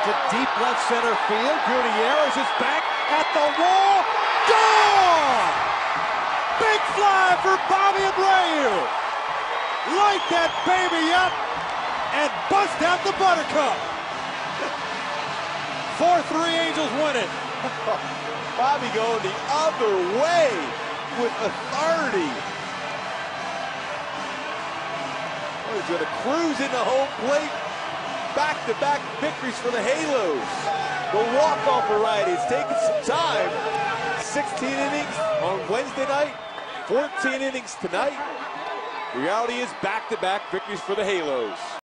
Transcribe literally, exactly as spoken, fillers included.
to deep left center field. Marineros is back at the wall. Gone! Big fly for Bobby Abreu. Light that baby up and bust out the buttercup. four three Angels win it. Bobby going the other way with authority. Oh, he's going to cruise into home plate. Back-to-back victories for the Halos. The walk-off variety. It's taken some time. sixteen innings on Wednesday night, fourteen innings tonight. The reality is back-to-back victories for the Halos.